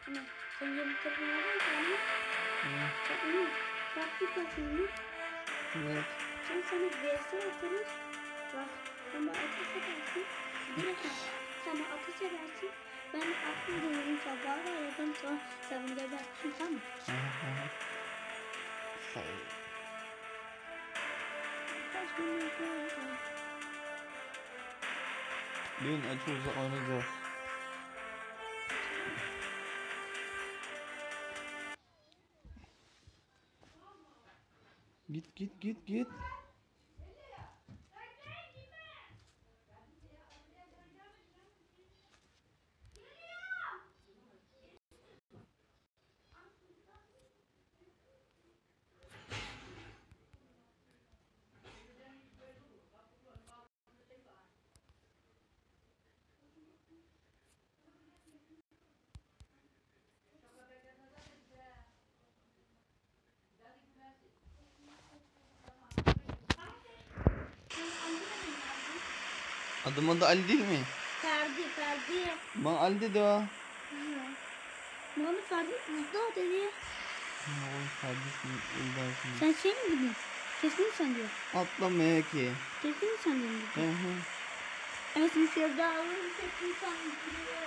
Hani sen yeni telefon alırsan sen onu baktıklasın. Evet. Sen sana VS atarız. Bak sen bana ateş edersin. Direkt sana ateş edersin. Ben aklımda yorum sabaha yaparım sonra sen bunu gebersin, tamam mı? Sağ ol. Kaç gün yapıyorum. Bugün açılırsa oynayacağız. Git. Adım Ali değil mi? Ferdi. Bana Ali dedi o. Bana Ferdi uzda dedi. Oğlum Ferdi'sin, Ulda'sın. Sen şey mi biliyorsun? Kesin sen diyor. Atlamaya ki. Kesin sen diyor. Evet, bir sevdalım kesin sen diyor.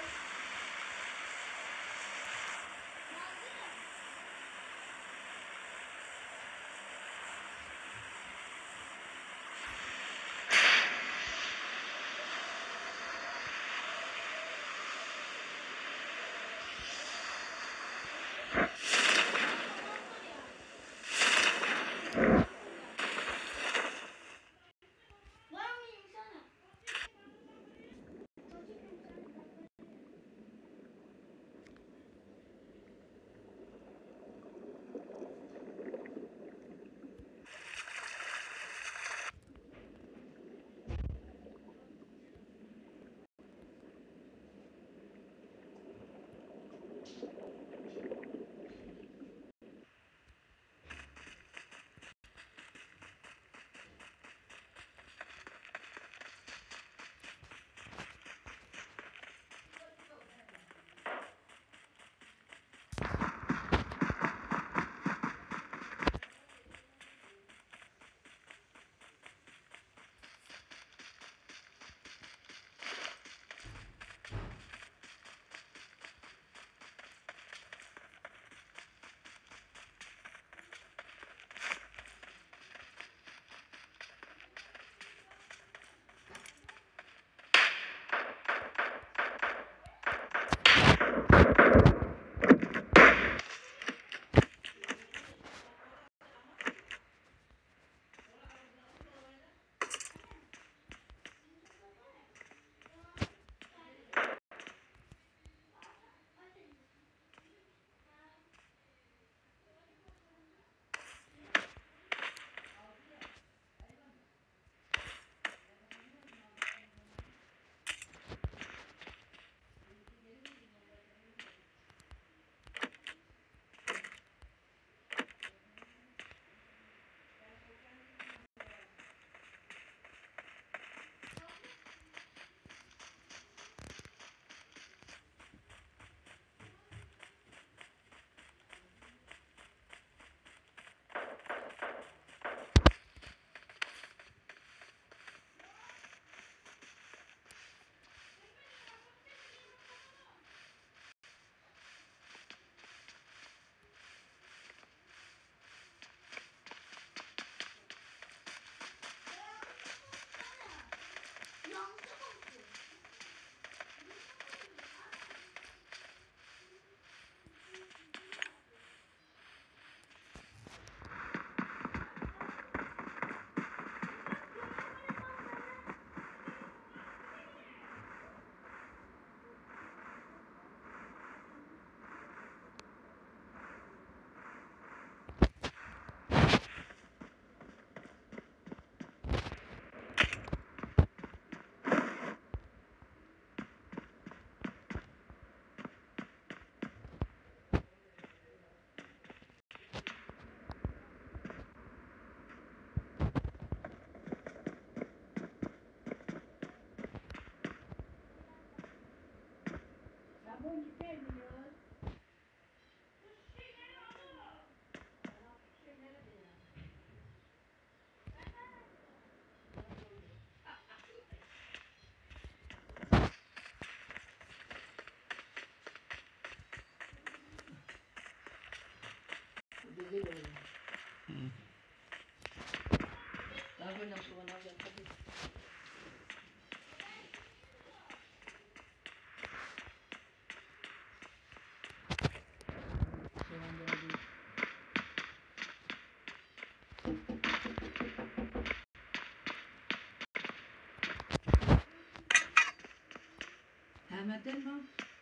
Mehmet'ten mi?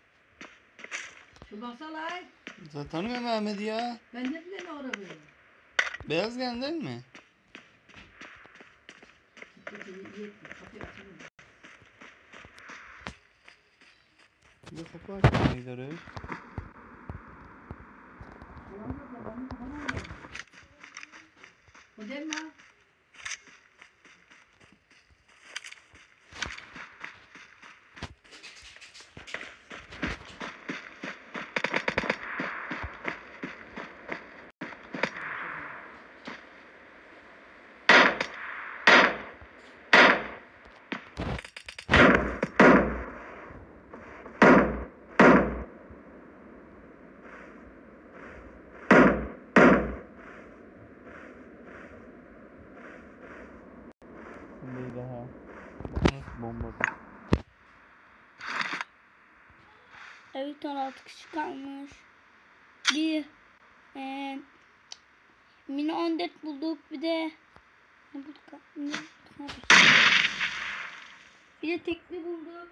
Şu baksalay. Sen tanımıyor Mehmet'i ya. Ben ne bileyim orada böyle. Beyaz geldi değil mi? Gitti iyi etti. Kapıyı açalım. Bir de kapı açmaya gidiyoruz. O değil mi? Şimdi daha. Nasıl bomba? Evet 16 kişi kalmış. Bir mini 14 bulduk, bir de ne bulduk? Ne bulduk? Bir de tekli bulduk.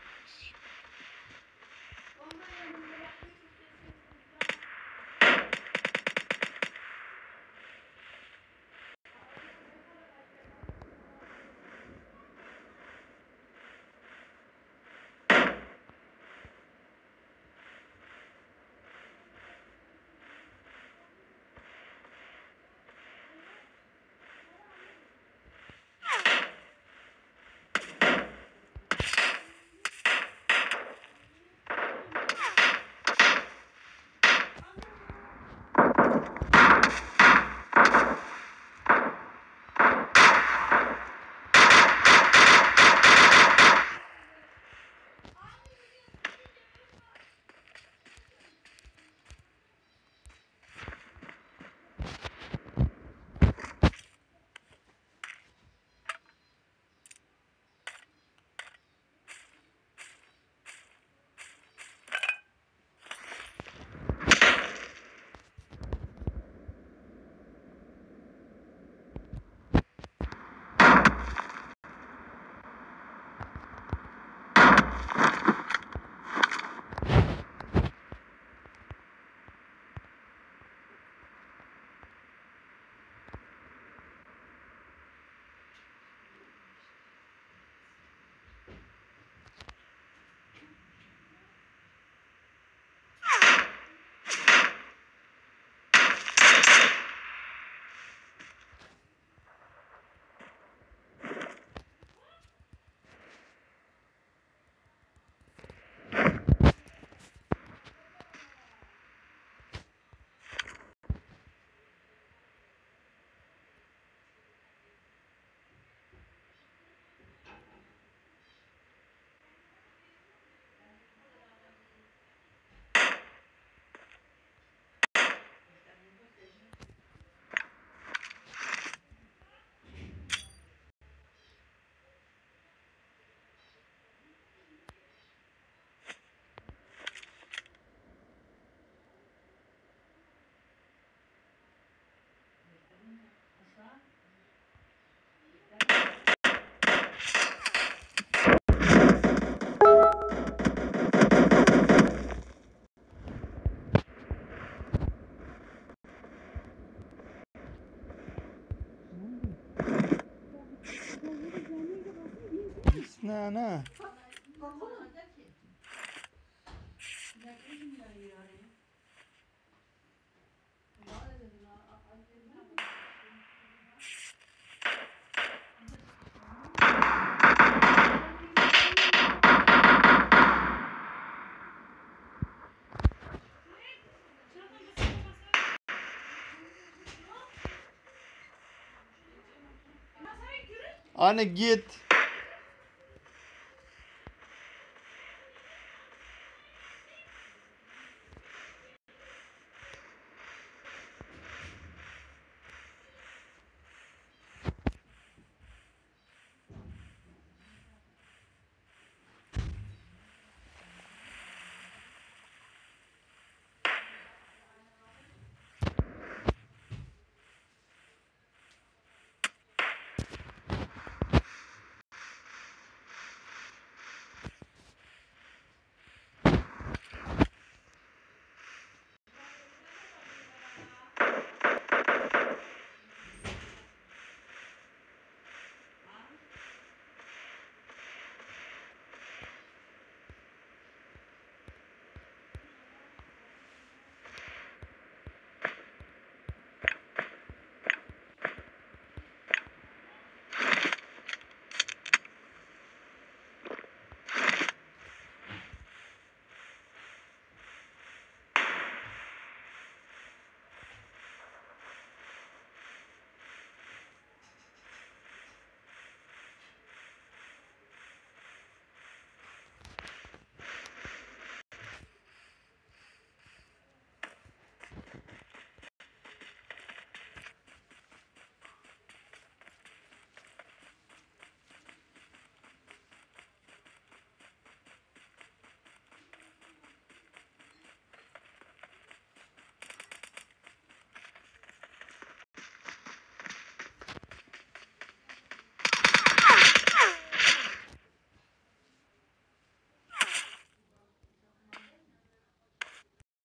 Ne ana? Anne git.